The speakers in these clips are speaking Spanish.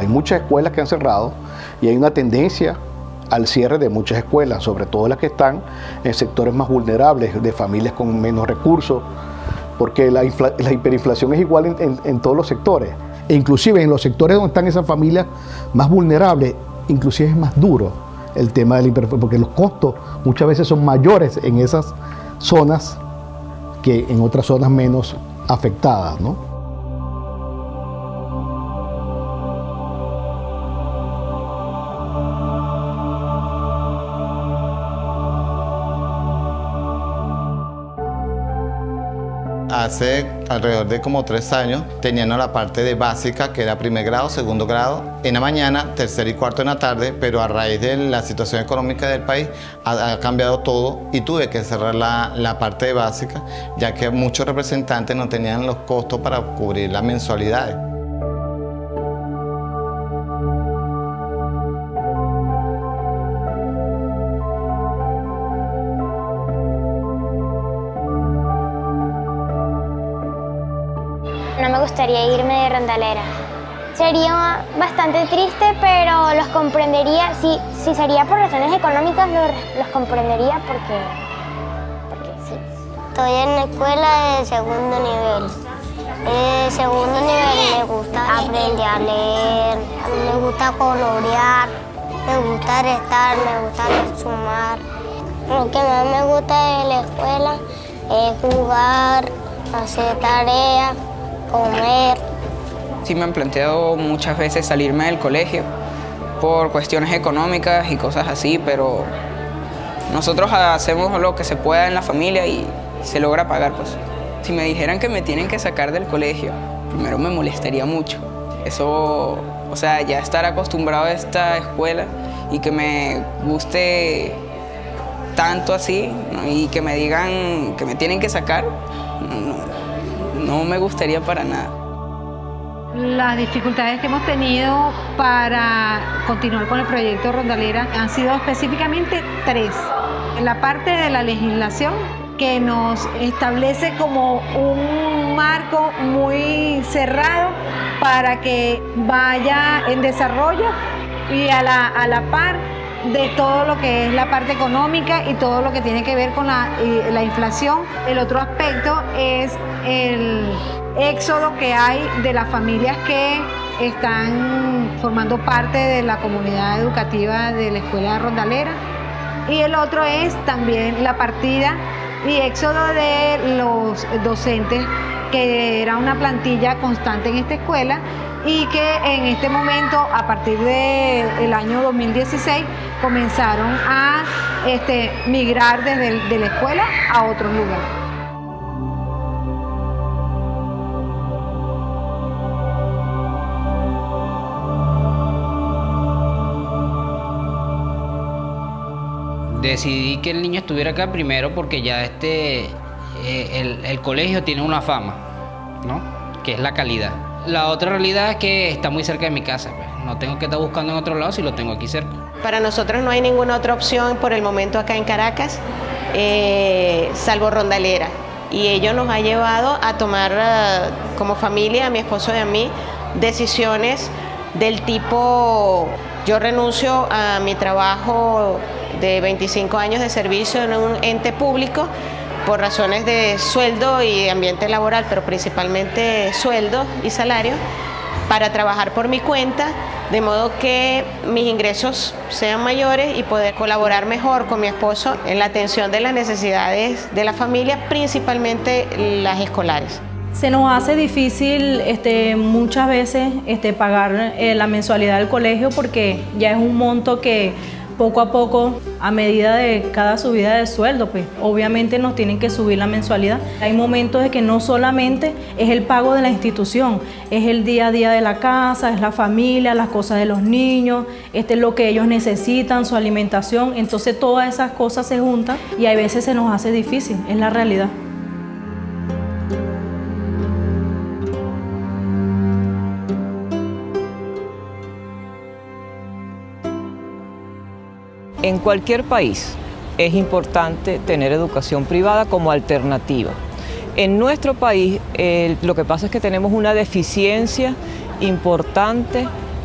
muchas escuelas que han cerrado y hay una tendencia al cierre de muchas escuelas, sobre todo las que están en sectores más vulnerables, de familias con menos recursos, porque la hiperinflación es igual en todos los sectores. E inclusive en los sectores donde están esas familias más vulnerables, inclusive es más duro el tema de la hiperinflación, porque los costos muchas veces son mayores en esas zonas que en otras zonas menos afectadas, ¿no? Hace alrededor de como 3 años tenían la parte de básica, que era primer grado, segundo grado, en la mañana, tercer y cuarto en la tarde, pero a raíz de la situación económica del país ha cambiado todo y tuve que cerrar la parte de básica, ya que muchos representantes no tenían los costos para cubrir las mensualidades. No me gustaría irme de Rondalera. Sería bastante triste, pero los comprendería. Si sería por razones económicas, los comprendería porque sí. Estoy en la escuela de segundo nivel. En segundo nivel me gusta aprender a leer, me gusta colorear, me gusta restar, me gusta sumar. Lo que más me gusta de la escuela es jugar, hacer tareas, comer. Sí me han planteado muchas veces salirme del colegio por cuestiones económicas y cosas así, pero nosotros hacemos lo que se pueda en la familia y se logra pagar, pues. Si me dijeran que me tienen que sacar del colegio, primero me molestaría mucho. Eso, o sea, ya estar acostumbrado a esta escuela y que me guste tanto así, ¿no? Y que me digan que me tienen que sacar, no me gustaría para nada. Las dificultades que hemos tenido para continuar con el proyecto Rondalera han sido específicamente 3. En la parte de la legislación, que nos establece como un marco muy cerrado para que vaya en desarrollo y a la par de todo lo que es la parte económica y todo lo que tiene que ver con la inflación. El otro aspecto es el éxodo que hay de las familias que están formando parte de la comunidad educativa de la Escuela Rondalera. Y el otro es también la partida y éxodo de los docentes, que era una plantilla constante en esta escuela y que en este momento, a partir del año 2016, comenzaron a migrar de la escuela a otros lugares. Decidí que el niño estuviera acá primero porque ya el colegio tiene una fama, ¿no? Que es la calidad. La otra realidad es que está muy cerca de mi casa, pues. No tengo que estar buscando en otro lado si lo tengo aquí cerca. Para nosotros no hay ninguna otra opción por el momento acá en Caracas, salvo Rondalera. Y ello nos ha llevado a tomar como familia, a mi esposo y a mí, decisiones del tipo: yo renuncio a mi trabajo de 25 años de servicio en un ente público por razones de sueldo y ambiente laboral, pero principalmente sueldo y salario, para trabajar por mi cuenta, de modo que mis ingresos sean mayores y poder colaborar mejor con mi esposo en la atención de las necesidades de la familia, principalmente las escolares. Se nos hace difícil muchas veces pagar la mensualidad del colegio, porque ya es un monto que poco a poco, a medida de cada subida de sueldo, pues obviamente nos tienen que subir la mensualidad. Hay momentos de que no solamente es el pago de la institución, es el día a día de la casa, es la familia, las cosas de los niños, lo que ellos necesitan, su alimentación. Entonces todas esas cosas se juntan y a veces se nos hace difícil, es la realidad. En cualquier país es importante tener educación privada como alternativa. En nuestro país lo que pasa es que tenemos una deficiencia importante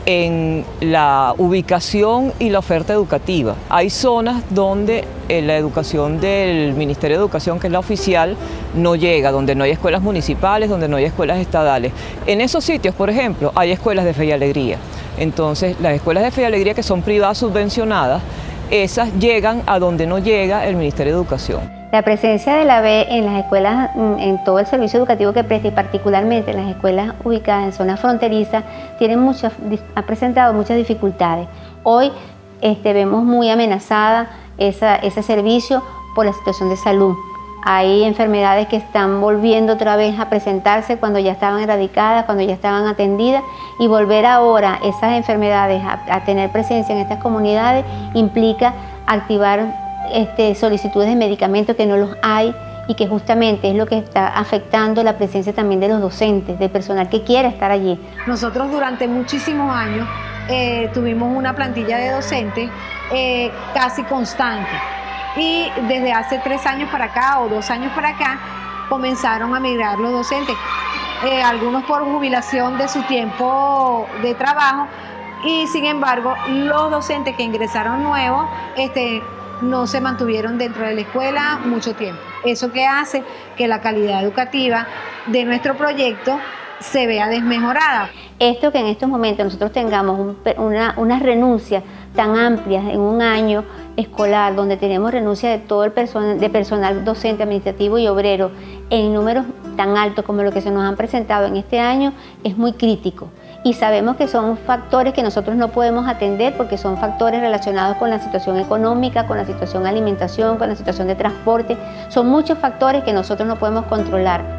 en la ubicación y la oferta educativa. Hay zonas donde la educación del Ministerio de Educación, que es la oficial, no llega, donde no hay escuelas municipales, donde no hay escuelas estadales. En esos sitios, por ejemplo, hay escuelas de Fe y Alegría. Entonces, las escuelas de Fe y Alegría, que son privadas subvencionadas, esas llegan a donde no llega el Ministerio de Educación. La presencia de la B en las escuelas, en todo el servicio educativo que presta, y particularmente en las escuelas ubicadas en zonas fronterizas, ha presentado muchas dificultades. Hoy vemos muy amenazada ese servicio por la situación de salud. Hay enfermedades que están volviendo otra vez a presentarse cuando ya estaban erradicadas, cuando ya estaban atendidas, y volver ahora esas enfermedades a tener presencia en estas comunidades implica activar solicitudes de medicamentos que no los hay, y que justamente es lo que está afectando la presencia también de los docentes, del personal que quiera estar allí. Nosotros durante muchísimos años tuvimos una plantilla de docentes casi constante, y desde hace 3 años para acá o 2 años para acá comenzaron a migrar los docentes, algunos por jubilación de su tiempo de trabajo, y sin embargo los docentes que ingresaron nuevos no se mantuvieron dentro de la escuela mucho tiempo. Eso que hace que la calidad educativa de nuestro proyecto se vea desmejorada. Esto que en estos momentos nosotros tengamos una renuncia tan amplia en un año escolar, donde tenemos renuncia de todo el personal docente, administrativo y obrero, en números tan altos como los que se nos han presentado en este año, es muy crítico. Y sabemos que son factores que nosotros no podemos atender, porque son factores relacionados con la situación económica, con la situación de alimentación, con la situación de transporte. Son muchos factores que nosotros no podemos controlar.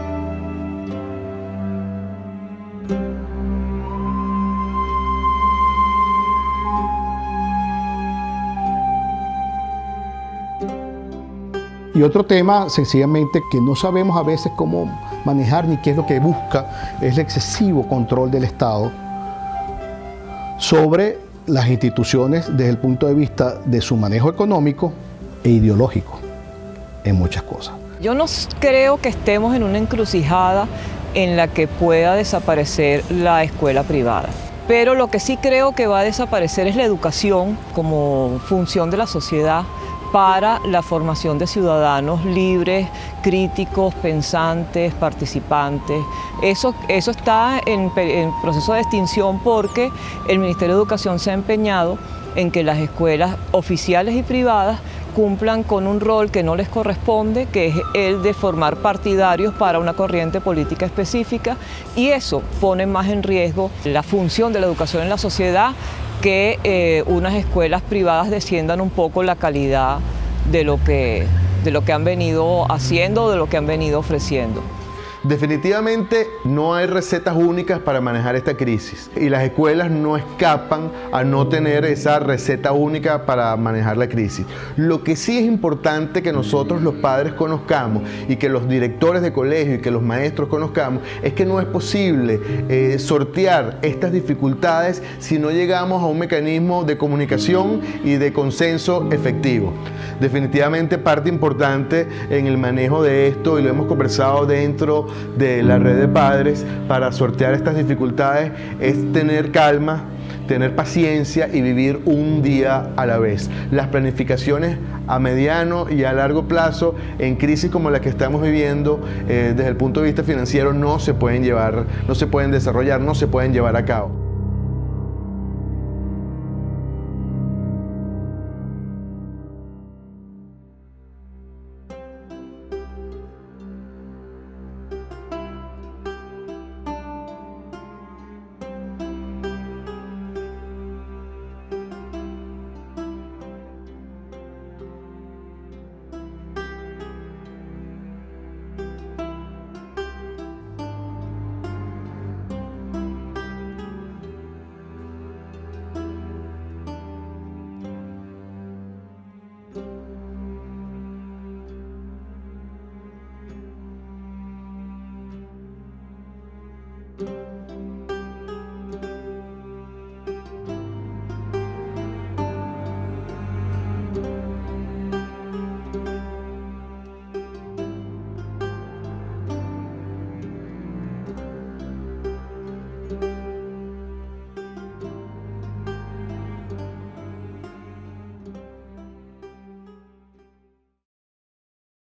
Y otro tema, sencillamente, que no sabemos a veces cómo manejar ni qué es lo que busca, es el excesivo control del Estado sobre las instituciones desde el punto de vista de su manejo económico e ideológico en muchas cosas. Yo no creo que estemos en una encrucijada en la que pueda desaparecer la escuela privada. Pero lo que sí creo que va a desaparecer es la educación como función de la sociedad para la formación de ciudadanos libres, críticos, pensantes, participantes. Eso está en proceso de extinción, porque el Ministerio de Educación se ha empeñado en que las escuelas oficiales y privadas cumplan con un rol que no les corresponde, que es el de formar partidarios para una corriente política específica, y eso pone más en riesgo la función de la educación en la sociedad, que unas escuelas privadas desciendan un poco la calidad de lo que han venido haciendo, de lo que han venido ofreciendo. Definitivamente no hay recetas únicas para manejar esta crisis, y las escuelas no escapan a no tener esa receta única para manejar la crisis. Lo que sí es importante que nosotros los padres conozcamos, y que los directores de colegio y que los maestros conozcamos, es que no es posible sortear estas dificultades si no llegamos a un mecanismo de comunicación y de consenso efectivo. Definitivamente parte importante en el manejo de esto, y lo hemos conversado dentro de la red de padres, para sortear estas dificultades, es tener calma, tener paciencia y vivir un día a la vez. Las planificaciones a mediano y a largo plazo en crisis como la que estamos viviendo, desde el punto de vista financiero, no se pueden desarrollar, no se pueden llevar a cabo.